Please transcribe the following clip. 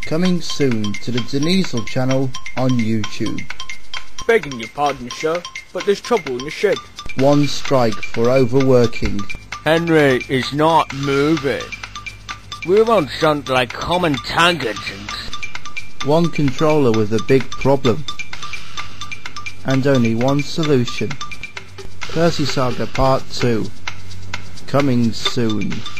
Coming soon to the Deniesel channel on YouTube. Begging your pardon, sir, but there's trouble in the shed. One strike for overworking. Henry is not moving. We won't sound like common tangents. One controller with a big problem. And only one solution. Percy Saga Part 2. Coming soon.